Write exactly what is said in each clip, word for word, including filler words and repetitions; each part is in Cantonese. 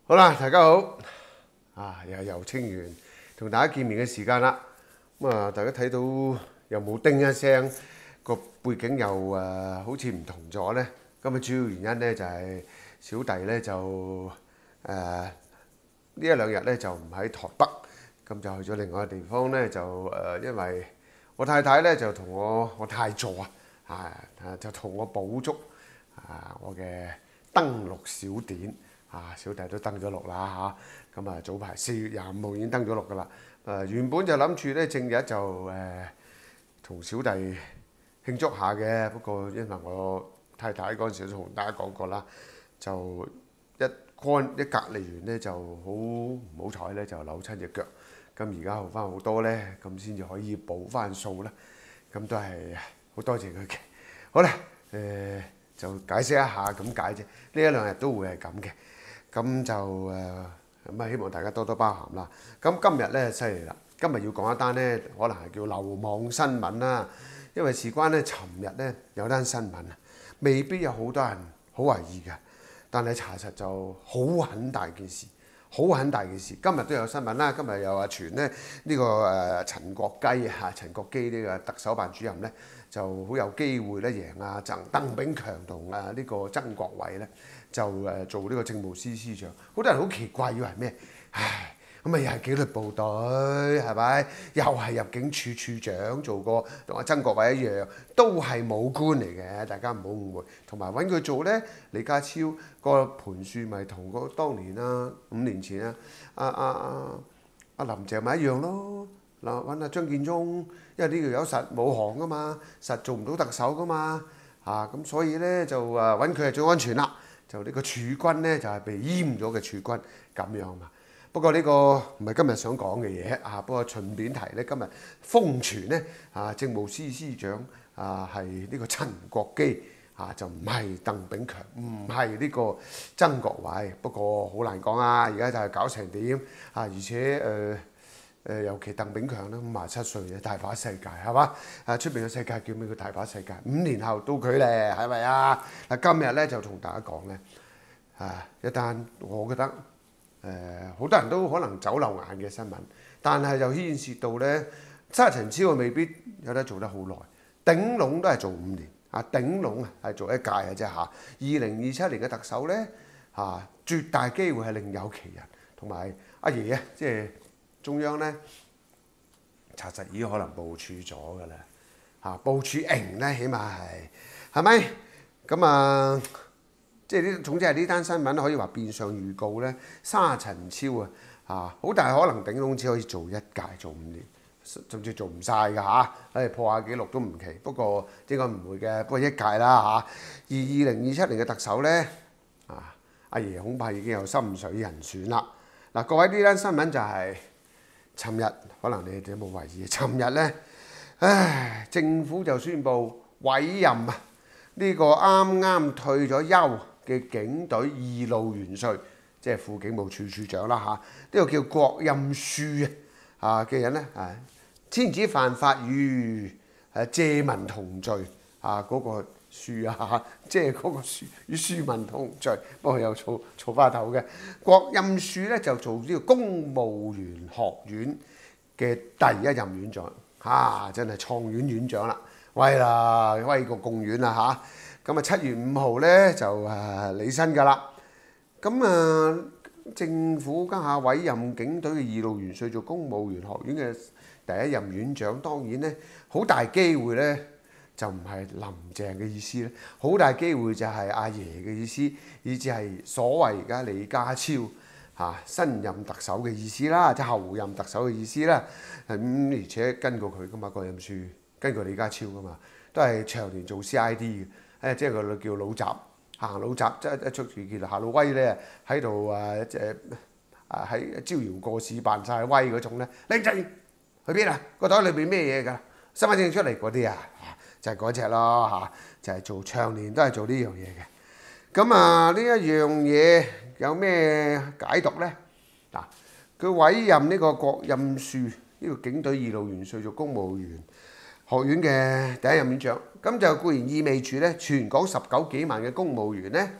好啦，大家好，啊，又係游清源同大家見面嘅時間啦。咁啊，大家睇到又冇叮一聲，個背景又誒、呃、好似唔同咗呢。咁啊，主要原因呢就係、是、小弟呢就誒呢、呃、一兩日呢就唔喺台北，咁就去咗另外一個地方呢，就誒、呃、因為我太太呢就同我我太座啊，啊就同我補足啊我嘅登陸小典。啊，小弟都登咗陸啦嚇，咁啊早排四月廿五號已經登咗陸噶啦。誒原本就諗住咧正日就誒同、呃、小弟慶祝下嘅，不過因為我太太嗰陣時都同大家講過啦，就一乾一隔離完咧就好唔好彩咧就扭親隻腳，咁而家好翻好多咧，咁先至可以補翻數啦。咁都係好多謝佢嘅。好啦，誒、呃、就解釋一下咁解啫。呢一兩日都會係咁嘅。咁就誒咁啊，希望大家多多包涵啦。咁今日咧犀利啦，今日要講一單咧，可能係叫流亡新聞啦。因為事關咧，尋日咧有單新聞啊，未必有好多人好懷疑嘅，但係查實就好很大件事，好很大件事。今日都有新聞啦，今日又話傳咧呢個誒陳國基啊，陳國基呢個特首辦主任咧，就好有機會咧贏啊鄧鄧炳強同啊呢個曾國衞咧。就誒做呢個政務司司長，好多人好奇怪，以為係咩？唉，咁咪又係紀律部隊係咪？又係入境處處長做過，同阿曾國衞一樣，都係武官嚟嘅，大家唔好誤會。同埋揾佢做咧，李家超個盤算咪同個當年啦，五年前啊，阿阿阿阿林鄭咪一樣咯。嗱，揾阿張建宗，因為呢條友實冇行噶嘛，實做唔到特首噶嘛，啊咁所以咧就誒揾佢係最安全啦。就呢個儲軍咧，就係被閹咗嘅儲軍咁樣嘛。不過呢個唔係今日想講嘅嘢啊。不過順便提咧，今日瘋傳咧啊，政務司司長啊係呢個陳國基啊，就唔係鄧炳強，唔係呢個曾國衞。不過好難講啊，而家就係搞成點啊？而且誒。呃誒尤其鄧炳強咧，五十七歲嘅大把世界係嘛？啊出邊嘅世界叫咩？叫大把世界。五年後到佢咧，係咪啊？嗱今日咧就同大家講咧，啊一單我覺得誒好、呃、多人都可能走漏眼嘅新聞，但係就牽涉到咧沙塵超未必有得做得好耐，頂籠都係做五年啊，頂籠啊係做一屆嘅啫嚇。二零二七年嘅特首咧嚇，絕大機會係另有其人，同埋阿爺啊，即係。中央咧查實已經可能部署咗㗎啦，嚇部署型咧，起碼係係咪？咁啊，即係呢，總之係呢單新聞可以話變相預告咧，沙塵超啊，嚇好大可能頂籠只可以做一屆，做五年，甚至做唔晒㗎嚇，誒破下紀錄都唔奇。不過應該唔會嘅，不過一屆啦嚇。而二零二七年嘅特首咧，啊阿爺恐怕已經有心水人選啦。嗱，各位呢單新聞就係、是。尋日可能你哋都冇懷疑，尋日咧，唉，政府就宣布委任啊呢個啱啱退咗休嘅警隊二路元帥，即係副警務處處長啦嚇，呢、這個叫郭任庶啊嘅人咧，啊天子犯法與誒借民同罪啊嗰、那個庶啊，即係嗰個庶與庶民同罪，不過有嘈嘈花頭嘅。郭任庶咧就做呢個公務員學院嘅第一任院長，嚇、啊、真係創院院長啦，威啦，威過共院啦嚇。咁啊七月五號咧就誒履新㗎啦。咁啊政府家下委任警隊嘅二路元帥做公務員學院嘅第一任院長，當然咧好大機會咧。就唔係林鄭嘅意思咧，好大機會就係阿爺嘅意思，以至係所謂而家李家超嚇、啊、新任特首嘅意思啦，即係後任特首嘅意思啦。咁、嗯、而且跟過佢噶嘛，郭任庶跟過李家超噶嘛，都係長年做 C I D 嘅，誒即係個叫老習行老習，即係一出住叫做下老威咧，喺度誒誒啊喺招搖過市扮晒威嗰種咧，靚仔去邊啊？個袋裏邊咩嘢㗎？身份證出嚟嗰啲啊！就係嗰隻咯嚇，就係、是、做長年都係做呢樣嘢嘅。咁啊，呢一樣嘢有咩解讀咧？嗱，佢委任呢個郭任庶呢、呢個警隊二路元帥做公務員學院嘅第一任院長，咁就固然意味住咧，全港十九幾萬嘅公務員咧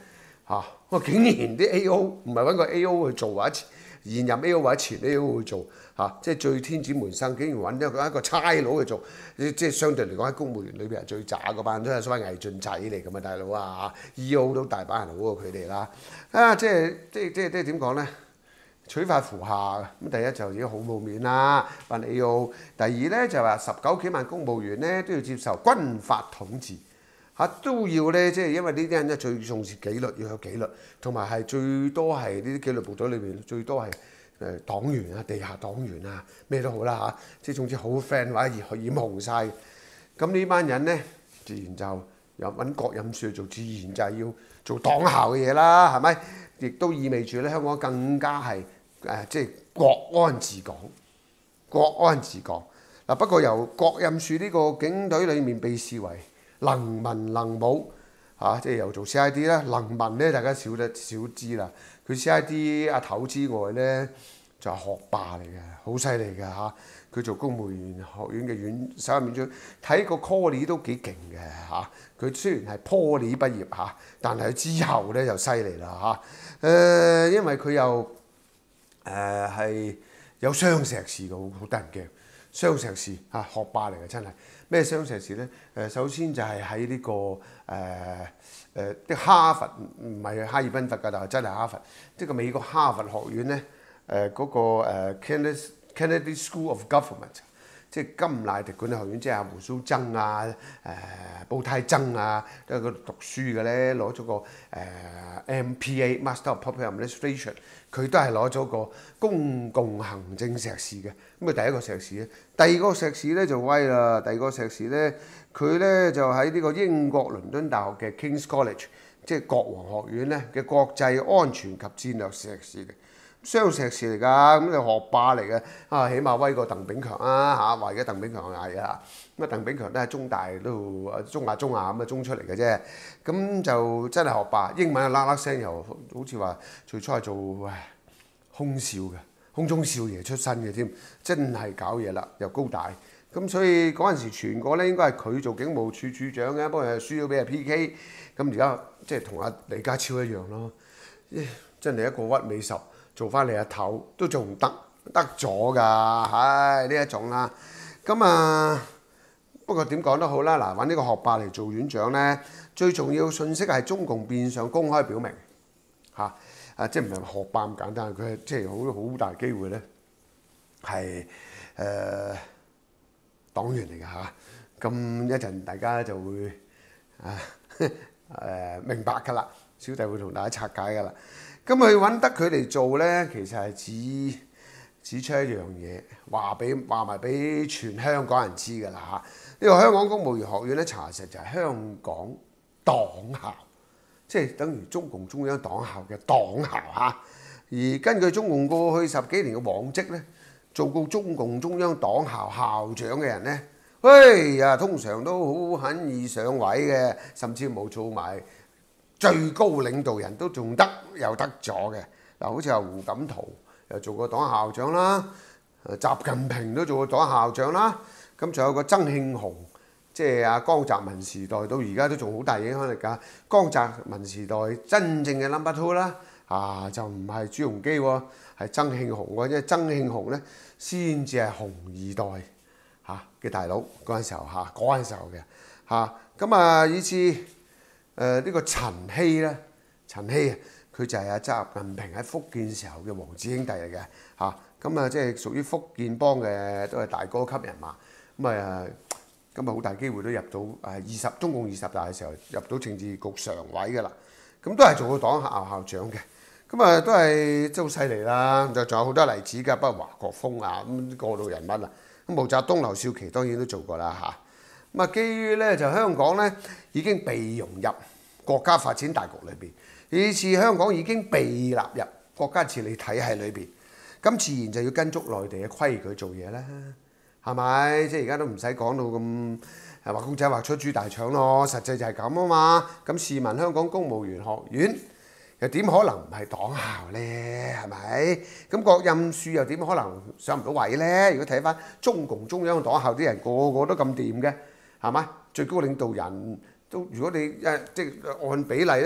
嚇。我竟然啲 A O 唔係揾個 A O 去做或者現任 A O 或者前 A O 去做嚇，即係最天子門生，竟然揾咗佢一個差佬去做，即係相對嚟講喺公務員裏邊係最渣嗰班，都係所謂魏晉仔嚟㗎嘛，大佬啊 E O 都大把人好過佢哋啦。啊，即係即係即係即係點講咧？取法乎下咁，第一就已經好冇面啦，班 A O。第二咧就話十九幾萬公務員咧都要接受軍法統治。嚇都要咧，即係因為呢啲人咧最重視紀律，要有紀律，同埋係最多係呢啲紀律部隊裏邊最多係誒黨員啊、地下黨員啊，咩都好啦嚇，即係總之好 friend 或者染染紅晒。咁呢班人咧自然就有揾國任處做，自然就係要做黨校嘅嘢啦，係咪？亦都意味住咧香港更加係誒、呃、即係國安治港，國安治港嗱。不過由國任處呢個警隊裏面被視為能文能武嚇、啊，即係又做 C I D 啦。能文咧，大家少得少知啦。佢 C I D 阿頭之外咧，就係、是、學霸嚟嘅，好犀利嘅嚇。佢、啊、做公務員學院嘅院首任院長，睇個 Call 都幾勁嘅嚇。佢、啊、雖然係 Poly 畢業嚇、啊，但係之後咧就犀利啦嚇。誒、啊，因為佢又誒係、呃、有雙碩士嘅，好好得人驚。雙碩士嚇、啊、學霸嚟嘅真係。咩雙碩士咧？誒，首先就係喺呢個誒誒啲哈佛，唔係哈爾濱佛㗎，但係真係哈佛，即係個美國哈佛學院咧，誒、呃、嗰、那個誒 Kennedy Kennedy School of Government， 即係甘迺迪管理學院，即係阿胡鬚曾啊、誒、呃、布泰曾啊，都喺嗰度讀書嘅咧，攞咗個誒、呃、M P A Master of Public Administration。佢都係攞咗個公共行政碩士嘅，咁啊第一個碩士咧，第二個碩士咧就威啦，第二個碩士咧佢咧就喺呢個英國倫敦大學嘅 King's College， 即係國王學院咧嘅國際安全及戰略碩士嘅，雙碩士嚟㗎，咁你學霸嚟嘅，啊起碼威過鄧炳強啊嚇，話而家鄧炳強係啊，咁啊鄧炳強都係中大都中亞中亞咁啊中出嚟嘅啫，咁就真係學霸，英文啊啦啦聲又好似話最初係做唉空少嘅，空中少爺出身嘅添，真係搞嘢啦，又高大，咁所以嗰陣時傳過咧應該係佢做警務處處長嘅，不過係輸咗俾阿 P K， 咁而家即係同阿李家超一樣咯，真係一個屈尾十。做翻你阿頭都仲得得咗㗎，唉呢一種啦。咁啊，不過點講都好啦，嗱揾呢個學霸嚟做院長咧，最重要信息係中共變相公開表明嚇，啊即係唔係學霸咁簡單，佢係即係好好大機會咧係誒黨員嚟㗎嚇。咁一陣大家就會啊誒、呃、明白㗎啦，小弟會同大家拆解㗎啦。咁佢揾得佢嚟做咧，其實係指指出一樣嘢，話俾話埋俾全香港人知㗎啦嚇。呢個香港公務員學院咧，查實就係香港黨校，即係等於中共中央黨校嘅黨校嚇。而根據中共過去十幾年嘅往績咧，做過中共中央黨校校長嘅人咧，喂呀，通常都好肯易上位嘅，甚至冇做埋最高領導人都仲得又得咗嘅嗱，好似阿胡錦濤又做過黨校長啦，習近平都做過黨校長啦，咁仲有個曾慶紅，即係阿江澤民時代到而家都仲好大影響力㗎。江澤民時代真正嘅 number two 啦，啊就唔係朱鎔基喎，係曾慶紅喎，因為曾慶紅咧先至係紅二代嚇嘅大佬嗰陣時候嚇，嗰陣時候嘅嚇，咁啊以至。誒、呃這個、呢個陳希咧，陳希啊，佢就係阿習近平喺福建時候嘅王子兄弟嚟嘅嚇，咁啊即係屬於福建幫嘅，都係大哥級人馬，咁啊咁啊好大機會都入到誒二十中共二十大嘅時候入到政治局常委㗎啦，咁都係做過黨校校長嘅，咁啊都係即係好犀利啦，就仲有好多例子㗎，包括華國鋒啊咁過渡人物啊，咁毛澤東、劉少奇當然都做過啦嚇。咁啊，基於咧就香港咧已經被融入國家發展大局裏邊，以至香港已經被納入國家治理體系裏邊，咁自然就要跟足內地嘅規矩做嘢啦，係咪？即係而家都唔使講到咁係畫公仔畫出豬大腸咯，實際就係咁啊嘛。咁試問香港公務員學院又點可能唔係黨校咧？係咪？咁國任處又點可能上唔到位咧？如果睇翻中共中央黨校啲人個個都咁掂嘅。係嘛？最高領導人都，如果你誒即係按比例咧，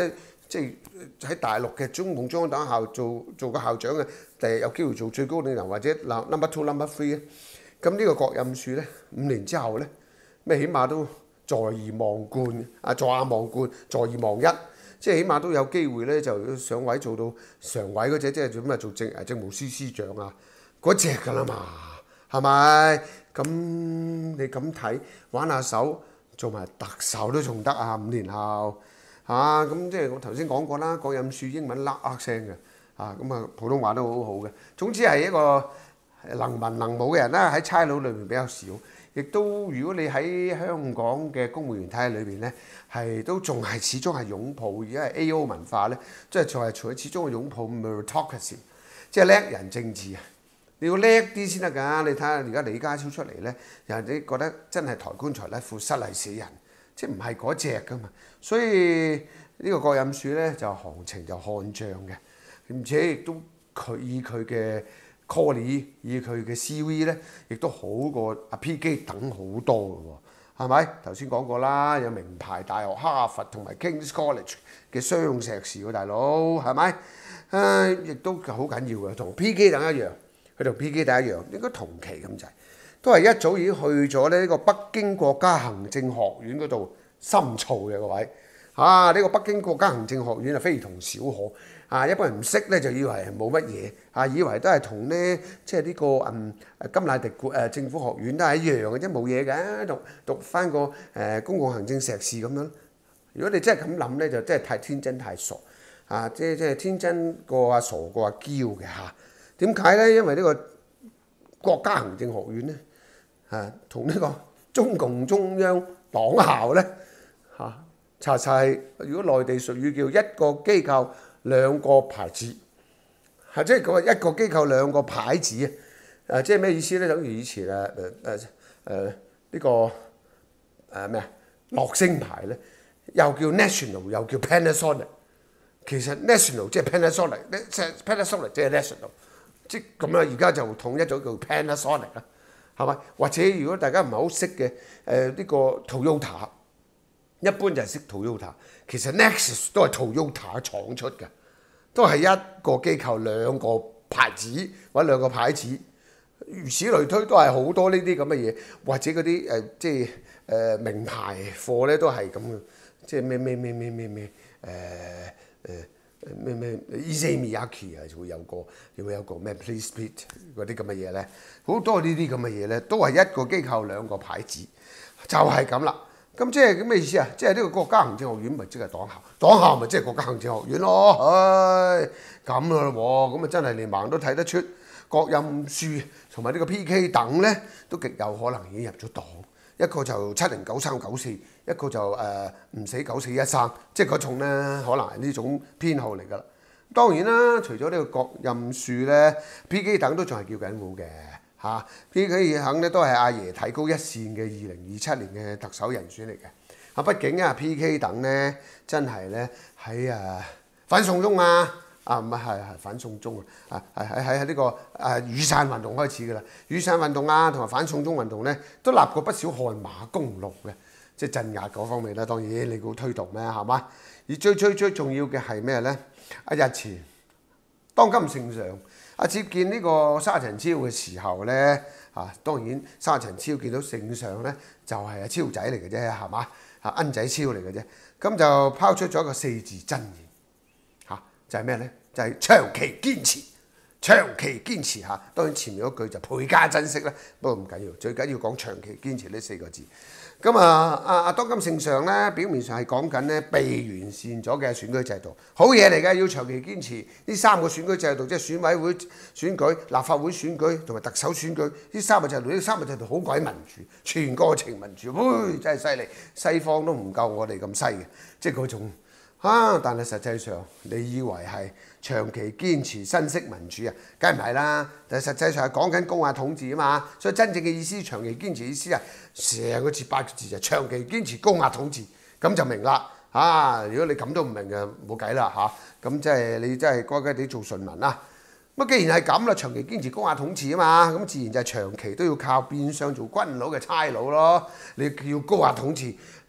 即係喺大陸嘅中共中央黨校做做個校長嘅，第日有機會做最高領導或者 number two number three 咧。咁呢個郭蔭庶咧，五年之後咧，咩起碼都在而忘冠啊，在下忘冠，在而忘一，即係起碼都有機會咧，就上位做到常委嗰隻，即係做咩做政誒政務司司長啊嗰隻㗎啦嘛，係咪？咁你咁睇玩下手做埋特首都仲得啊！五年後嚇咁，即係我頭先講過啦，郭蔭庶英文喇喇聲嘅啊，咁啊普通話都好好嘅。總之係一個能文能武嘅人啦，喺差佬裏面比較少，亦都如果你喺香港嘅公務員體系裏邊咧，係都仲係始終係擁抱，而家係 A O 文化咧，即係仲係除咗始終係擁抱 meritocracy， 即係叻人政治啊！你要叻啲先得㗎，你睇下而家李家超出嚟咧，人哋覺得真係抬棺材甩褲失禮死人，即係唔係嗰隻㗎嘛？所以呢個郭蔭庶咧就行情就看漲嘅，而且亦都佢以佢嘅 call 以佢嘅 C V 咧，亦都好過阿 P 基等好多嘅喎，係咪？頭先講過啦，有名牌大學哈佛同埋 King's College 嘅雙碩士喎，大佬係咪？誒，亦都好緊要嘅，同 P 基等一樣。佢同 P 基第一樣，應該同期咁滯，都係一早已經去咗呢個北京國家行政學院嗰度深造嘅各位。啊，呢、這個北京國家行政學院啊非同小可。啊，一般人唔識咧就以為冇乜嘢，啊以為都係同呢即係呢個嗯甘迺迪誒、呃、政府學院都係一樣嘅啫，冇嘢嘅，讀讀翻個誒、呃、公共行政碩士咁樣。如果你真係咁諗咧，就真係太天真太傻。啊，即係即係天真過阿傻過阿嬌嘅嚇。點解咧？因為呢個國家行政學院咧，啊，同呢個中共中央黨校咧，嚇查查係如果內地術語叫一個機構兩個牌子，係即係講一個機構兩個牌子啊！誒，即係咩意思咧？等於以前誒誒誒誒呢個誒咩啊？樂聲牌咧，又叫 National， 又叫 Panasonic。其實 National 即係 Panasonic， 即係 Panasonic 即係 National。即咁啦，而家就統一咗叫 Panasonic 啦，係咪？或者如果大家唔係好識嘅，誒呢個 Toyota， 一般就係識 Toyota， 其實 Lexus 都係 Toyota 廠出嘅，都係一個機構兩個牌子或者兩個牌子，如此類推都係好多呢啲咁嘅嘢，或者嗰啲誒即係誒、呃、名牌貨咧都係咁嘅，即係咩咩咩咩咩咩誒誒。咩咩 Issey Miyake 啊，會有個會有個咩 Please Pete 嗰啲咁嘅嘢咧，好多呢啲咁嘅嘢咧，都係一個機構兩個牌子，就係咁啦。咁即係咁咩意思啊？即係呢個國家行政學院咪即係黨校，黨校咪即係國家行政學院咯。唉，咁啦喎，咁啊真係連盲都睇得出，郭蔭庶同埋呢個 P K 等咧，都極有可能已經入咗黨。一個就七零九三九四，一個就誒唔、呃、死九四一三，即係嗰種咧，可能係呢種編號嚟㗎啦。當然啦，除咗呢個郭蔭庶咧 ，P K 等都仲係叫緊股嘅嚇。P K 等咧都係阿爺睇高一線嘅二零二七年嘅特首人選嚟嘅。啊，畢竟啊 P K 等咧真係咧喺誒反送中啊！啊唔係係係反送中啊！啊係喺喺呢個啊雨傘運動開始㗎啦，雨傘運動啊同埋反送中運動咧都立過不少汗馬功勞嘅，即係鎮壓嗰方面啦。當然你估推動咩係嘛？而最最最重要嘅係咩咧？啊日前當今聖上啊接見呢個沙塵超嘅時候咧啊，當然沙塵超見到聖上咧就係阿超仔嚟嘅啫係嘛？啊恩仔超嚟嘅啫，咁就拋出咗一個四字真言。就係咩咧？就係、是、長期堅持，長期堅持嚇。當然前面嗰句就倍加珍惜啦。不過唔緊要，最緊要講長期堅持呢四個字。咁啊，阿阿當今聖上咧，表面上係講緊咧被完善咗嘅選舉制度，好嘢嚟嘅，要長期堅持呢三個選舉制度，即係選委會選舉、立法會選舉同埋特首選舉呢三個制度。呢三個制度好鬼民主，全過程民主，喂，真係犀利，西方都唔夠我哋咁犀嘅，即係嗰種。啊！但係實際上，你以為係長期堅持新式民主啊？梗係唔係啦！但係實際上係講緊高壓統治啊嘛。所以真正嘅意思，長期堅持意思啊，成個字八個字就長期堅持高壓統治，咁就明啦。啊！如果你咁都唔明嘅，冇計啦嚇。咁即係你真係乖乖地做順民啦。咁既然係咁啦，長期堅持高壓統治啊嘛，咁自然就係長期都要靠變相做軍佬嘅差佬咯。你要高壓統治，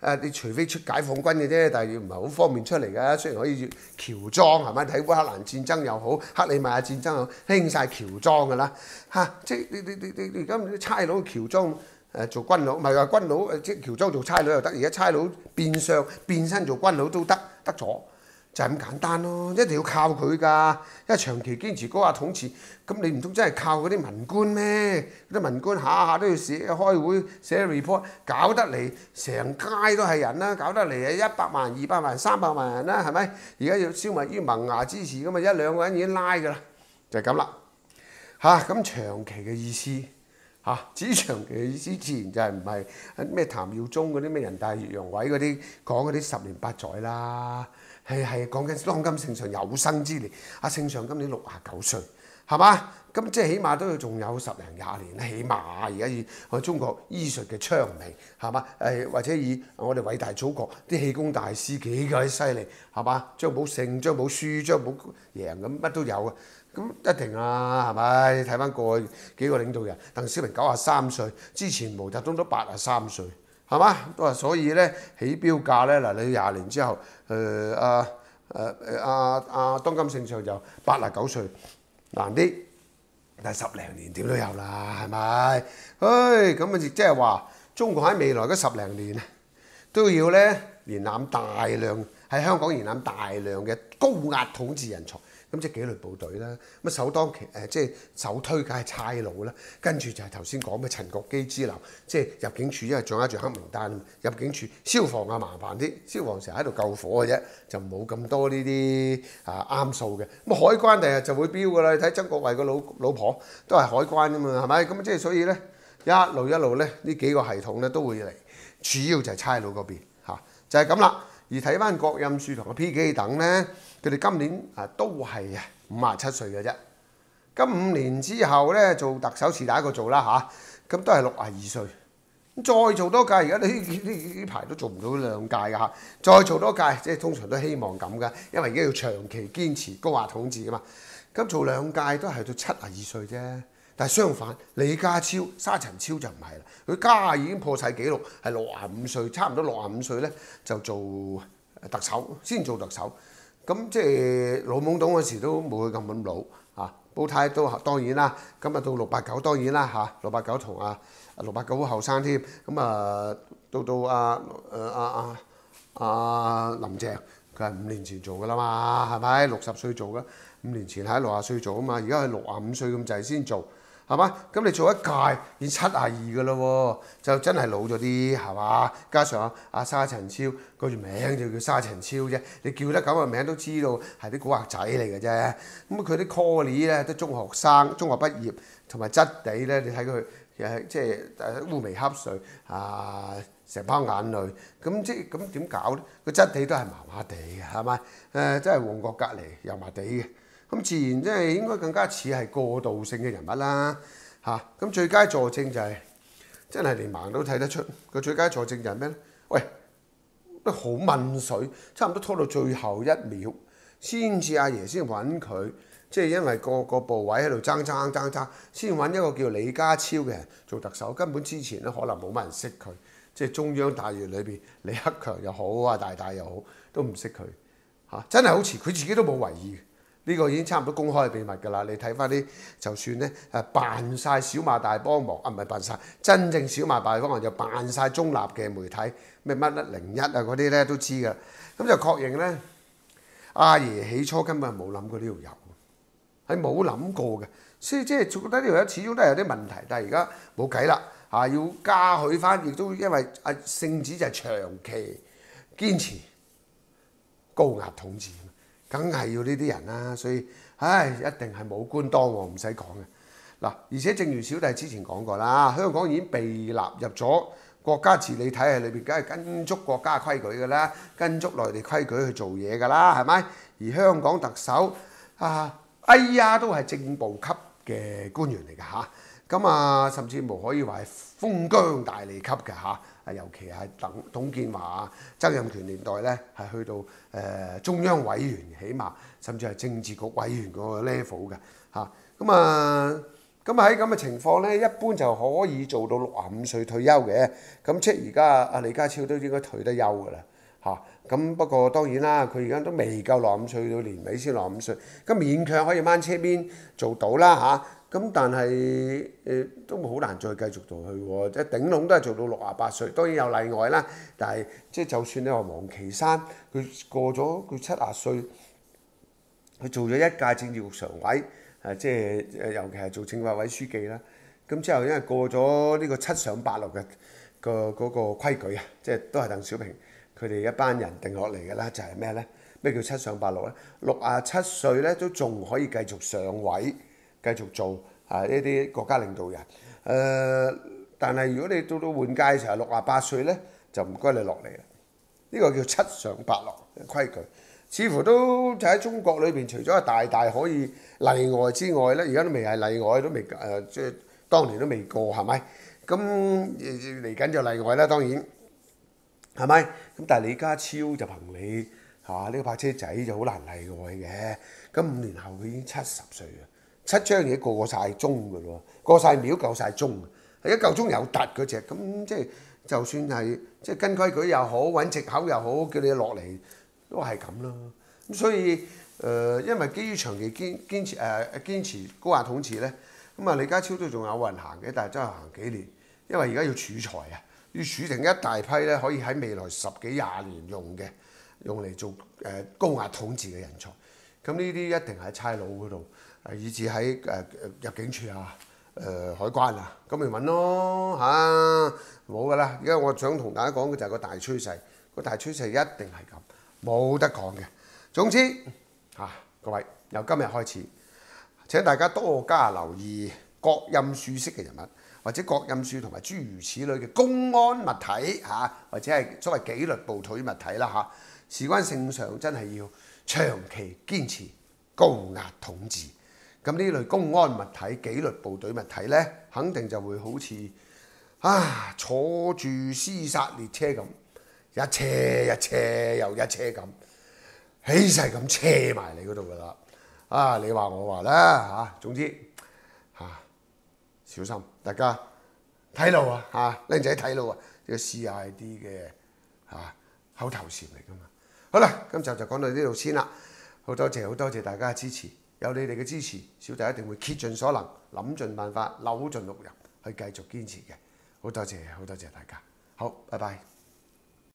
誒你除非出解放軍嘅啫，但係唔係好方便出嚟㗎。雖然可以喬裝係咪？睇烏克蘭戰爭又好，克里米亞戰爭又好，興晒喬裝㗎啦嚇。即係你你你你你而家啲差佬喬裝誒做軍佬，唔係話軍佬誒即係喬裝做差佬又得。而家差佬變相變身做軍佬都得得咗。就係咁簡單咯，一定要靠佢㗎，因為長期堅持高壓統治，咁你唔通真係靠嗰啲文官咩？嗰啲文官下下都要寫開會寫 report，搞得嚟成街都係人啦，搞得嚟啊一百萬、二百萬、三百萬人啦，係咪？而家要消滅於萌芽之時，咁啊一兩個人已經拉㗎啦，就係咁啦。嚇，咁長期嘅意思嚇，至於長期嘅意思，自然就係唔係咩譚耀宗嗰啲咩人大越洋委嗰啲講嗰啲十年八載啦。係係講緊當今聖上有生之年，阿聖上今年六十九歲，係嘛？咁即係起碼都要仲有十零廿年，起碼而家以我哋中國醫術嘅昌明，係嘛？誒或者以我哋偉大祖國啲氣功大師幾鬼犀利，係嘛？張寶勝、張寶輸、張寶贏咁乜都有啊！咁一定啊，係咪？你睇翻過去幾個領導人，鄧小平九十三歲，之前毛澤東都八十三歲。係嘛？都話所以咧起標價咧嗱，你廿年之後，誒阿誒阿阿當今聖上就八十九歲，難啲，但係十零年點都有啦，係咪？唉，咁啊亦即係話中國喺未來嗰十零年都要咧延攬大量喺香港延攬大量嘅高壓統治人才。咁即係紀律部隊啦，咁首當其誒即係首推梗係差佬啦，跟住就係頭先講嘅陳國基之流，即係入境處因為掌握住黑名單，入境處消防啊麻煩啲，消防成日喺度救火嘅啫，就冇咁多呢啲啊啱數嘅。咁海關第日就會標㗎啦，你睇曾國衞個老老婆都係海關㗎嘛，係咪？咁即係所以咧一路一路咧呢幾個系統咧都會嚟，主要就係差佬嗰邊嚇，就係咁啦。而睇翻郭蔭庶同個 P K 等咧。佢哋今年啊都係啊五十七歲嘅啫，咁五年之後咧做特首是第一個做啦嚇，咁都係六十二歲，再做多屆，而家呢呢呢排都做唔到兩屆㗎嚇，再做多屆，即係通常都希望咁㗎，因為而家要長期堅持高壓統治㗎嘛，咁做兩屆都係到七十二歲啫，但係相反，李家超、沙塵超就唔係啦，佢家已經破晒紀錄，係六十五歲，差唔多六十五歲咧就做特首，先做特首。咁即係老懵懂嗰時都冇佢咁咁老嚇，煲呔都當然啦。咁啊到六八九當然啦嚇，六八九同阿六八九好後生添。咁啊到到阿誒阿阿阿林鄭，佢係五年前做噶啦嘛，係咪？六十歲做嘅，五年前喺六十歲做啊嘛，而家係六十五歲咁滯先做。係嘛？咁你做一屆已經七十二嘅咯喎，就真係老咗啲係嘛？加上阿沙塵超個名就叫沙塵超啫，你叫得咁嘅名都知道係啲古惑仔嚟嘅啫。咁佢啲 call 咧都中學生，中學畢業同埋質地咧，你睇佢誒即係誒烏眉瞌睡啊，成包眼淚。咁即係咁點搞咧？個質地都係麻麻地嘅，係咪？誒，即係旺角隔離油麻地嘅。咁自然即係應該更加似係過渡性嘅人物啦，嚇、啊！咁最佳助證就係、是、真係連盲都睇得出，個最佳助證就係咩咧？喂，都好問水，差唔多拖到最後一秒先至阿爺先揾佢，即係因為個個部委喺度爭爭爭爭，先揾一個叫李家超嘅人做特首。根本之前咧可能冇乜人識佢，即係中央大院裏邊李克強又好啊，大大又好，都唔識佢嚇，真係好似佢自己都冇為意。呢個已經差唔多公開嘅秘密㗎啦！你睇翻啲，就算咧誒扮晒小馬大幫忙啊，唔係扮晒，真正小馬大幫忙就扮晒中立嘅媒體，咩乜乜零一啊嗰啲咧都知㗎。咁就確認咧，阿爺起初根本係冇諗過呢條友，係冇諗過嘅。所以即係覺得呢條友始終都係有啲問題，但係而家冇計啦嚇，要嘉許翻，亦都因為阿聖旨就係長期堅持高壓統治。梗係要呢啲人啦，所以唉，一定係冇官當喎，唔使講嘅嗱。而且正如小弟之前講過啦，香港已經被納入咗國家治理體系裏邊，梗係跟足國家規矩㗎啦，跟足內地規矩去做嘢㗎啦，係咪？而香港特首啊，哎呀，都係正部級嘅官員嚟㗎嚇，咁啊，甚至乎可以話係封疆大吏級嘅嚇。啊，尤其係董董建華、曾蔭權年代咧，係去到誒、呃、中央委員，起碼甚至係政治局委員嗰個 level 嘅嚇。咁啊， 咁喺咁嘅情況咧，一般就可以做到六十五歲退休嘅。咁即係而家阿李家超都應該退得休㗎啦嚇。咁不過當然啦，佢而家都未夠六十五歲，到年尾先六十五歲，咁勉強可以掹車邊做到啦嚇。咁但係誒、呃、都好難再繼續做去喎，即係頂籠都係做到六十八歲。當然有例外啦，但係即係就算你話王岐山，佢過咗佢七十歲，佢做咗一屆政治局常委。誒即係誒，尤其係做政法委書記啦。咁之後因為過咗呢個七上八落嘅個嗰個規矩啊，即係都係鄧小平佢哋一班人定落嚟嘅啦，就係咩咧？咩叫七上八落咧？六啊七歲咧都仲可以繼續上位，繼續做啊呢啲國家領導人。誒、呃，但係如果你到到換屆嘅時候六啊八歲咧，就唔該你落嚟啦。呢、這個叫七上八落嘅規矩。似乎都就喺中國裏邊，除咗大大可以例外之外咧，而家都未係例外，都未誒、呃，即係當年都未過，係咪？咁嚟緊就例外啦，當然係咪？咁但係李家超就憑你嚇呢個泊車仔就好難例外嘅。咁五年後佢已經七十歲啦，七張嘢過晒鐘㗎咯，過晒秒夠晒鐘，係一嚿鐘有突嗰隻。咁即係就算係即係跟規矩又好，揾藉口又好，叫你落嚟。都係咁咯，咁所以誒、呃，因為基於長期堅堅持誒、呃、堅持高壓統治咧，咁啊李家超都仲有運行嘅，但係真係行幾年，因為而家要儲財啊，要儲定一大批咧，可以喺未來十幾廿年用嘅，用嚟做誒、呃、高壓統治嘅人才。咁呢啲一定喺差佬嗰度，誒以至喺誒誒入境處啊、誒、呃、海關啊，咁咪揾咯嚇，冇噶啦。而家我想同大家講嘅就係個大趨勢，個大趨勢一定係咁。冇得講嘅。總之嚇、啊，各位由今日開始，請大家多加留意郭蔭庶式嘅人物，或者郭蔭庶同埋諸如此類嘅公安物體嚇、啊，或者係所謂紀律部隊物體啦嚇。事關聖上真係要長期堅持高壓統治。咁呢類公安物體、紀律部隊物體咧，肯定就會好似啊坐住屍殺列車咁。一車一車又一車咁，起勢咁車埋你嗰度噶啦！啊，你話我話啦嚇，總之嚇、啊、小心，大家睇路啊嚇，靚仔睇路啊，呢個 C I D 嘅嚇口頭禪嚟噶嘛。好啦，今集就講到呢度先啦。好多謝好多謝大家嘅支持，有你哋嘅支持，小弟一定會竭盡所能，諗盡辦法，扭盡六壬去繼續堅持嘅。好多謝好多謝大家，好，拜拜。